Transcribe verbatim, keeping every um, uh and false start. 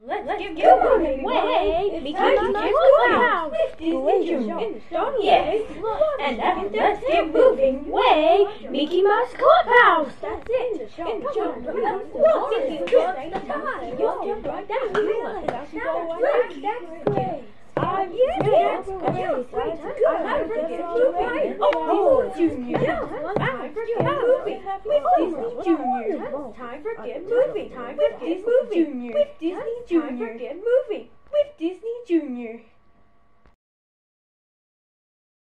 Let's get moving. Way, Mickey Mouse Clubhouse. Disney Junior in the Stone Yes. And now let's get moving. Way, Mickey Mouse Clubhouse. That's it. In the show. Look, it's just the time. You'll jump right down. That's great. That's great. Uh, yeah, that's great. Time for get moving. Oh, Disney Junior. Time for get moving. With Disney Junior. Time for get moving. Time for Disney Junior. With Disney Junior. Time for get moving. With Disney Junior.